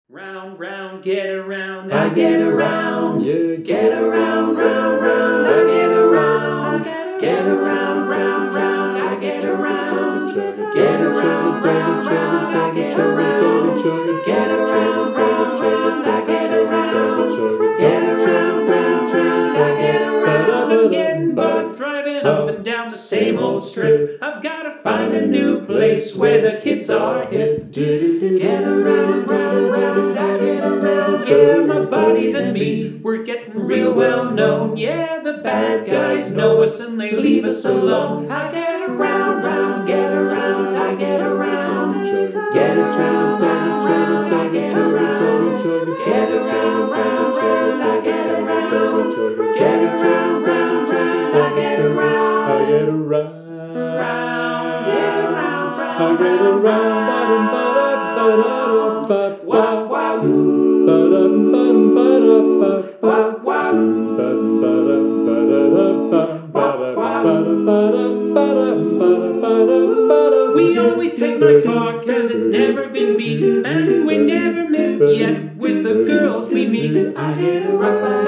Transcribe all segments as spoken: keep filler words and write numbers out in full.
Round, round, get around, I get around, you get around, round, round, I get around, get around, round, round, I get around, get around, round, round, I get around, get around, round, round, I get around, get around, round, round, I get around. I'm getting bugged driving up and down the same old strip. I've gotta find a new place where the kids are hip. Get around, round, round, I get around. Yeah, my buddies and me, we're getting real well known. Yeah, the bad guys know us and they leave us alone. I get around, round, get around, I get around. Get around, round, round, I get around. Get around, round, round, I get around. Get around, round, round, I get around. I get around, Round, get around, round, I get around, round, ba-dum, wow, wow, ba-dum, ba-dum, ba-dum, ba-dum, wow, wow, ba-dum, ba-dum, ba-da-dum, ba-dum, ba-dum, ba-dum, ba-dum, ba-dum, ba-dum. We always take my car cause it's never been beat, and we never missed yet with the girls we meet. I get around,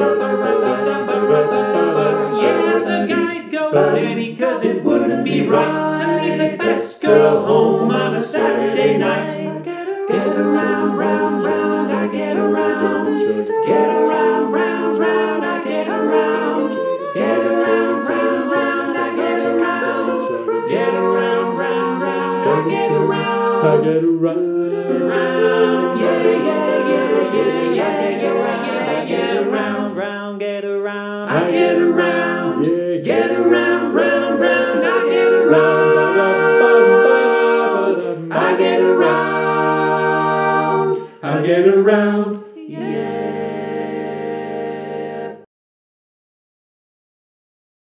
yeah, the guys go steady cause it wouldn't be right to leave the best girl home on a Saturday night. Get around, round, round, I get around. Get around, round, round, I get around. Get around, round, round, I get around. Get around, round, round, I get around. I get around, Round, yeah, yeah, yeah, yeah, yeah, yeah, yeah, yeah, round, round, get around, I get around. yeah, Get around, round, round, I get around. I get around. I get around.